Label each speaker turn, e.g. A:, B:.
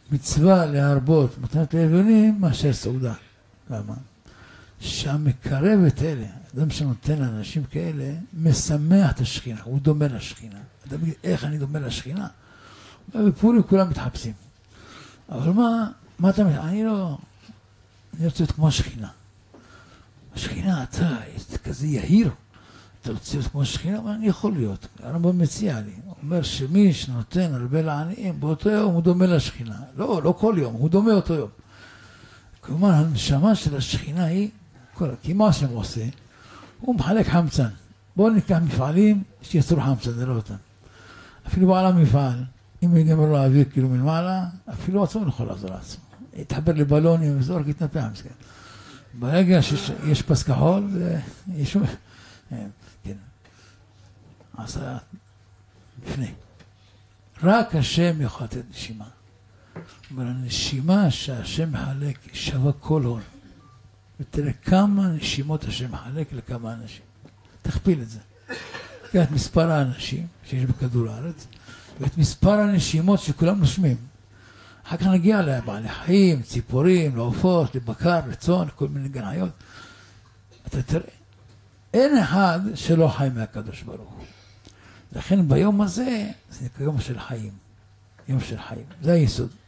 A: מצווה להרבות מתנות לאביונים מאשר סעודה. למה? שהמקרב את אלה, אדם שנותן לאנשים כאלה, משמח את השכינה, הוא דומה לשכינה. אדם יגיד, איך אני דומה לשכינה? בפורים כולם מתחפשים. אבל מה אתה מתחפש? אני רוצה להיות כמו השכינה. השכינה, אתה כזה יהיר. אתה רוצה להיות כמו השכינה? אבל אני יכול להיות. הרמב"ם מציע לי. הוא אומר שמי שנותן הרבה לעניים, באותו יום הוא דומה לשכינה. לא כל יום, הוא דומה אותו יום. כלומר, הנשמה של השכינה היא, כי מה שהם עושה, הוא מחלק חמצן. בואו ניקח מפעלים שיצרו חמצן, נראה אותם. אפילו בעל המפעל, אם יגמר לו האוויר כאילו מלמעלה, אפילו עצמו יכול לעזור לעצמו. יתחבר לבלונים וזורק, יתנפח מסכן. ברגע שיש פס כחול, יש... כן. עשה לפני. רק השם יכול לתת נשימה. אבל הנשימה שהשם מחלק שווה כל הון. ותראה כמה נשימות השם מחלק לכמה אנשים. תכפיל את זה. תראה את מספר האנשים שיש בכדור הארץ, ואת מספר הנשימות שכולם נושמים. אחר כך נגיע לבעלי חיים, ציפורים, לעופות, לבקר, לצאן, כל מיני גנאיות. אתה תראה, אין אחד שלא חי מהקדוש ברוך הוא. לכן ביום הזה, זה נקרא יום של חיים. יום של חיים. זה היסוד.